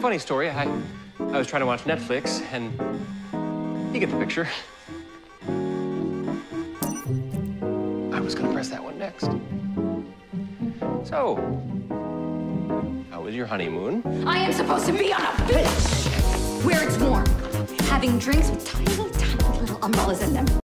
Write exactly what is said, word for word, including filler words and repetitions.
funny story. I, I was trying to watch Netflix, and you get the picture. I was gonna press that one next. So, how was your honeymoon? I am supposed to be on a beach where it's warm, having drinks with tiny little, tiny little umbrellas in them.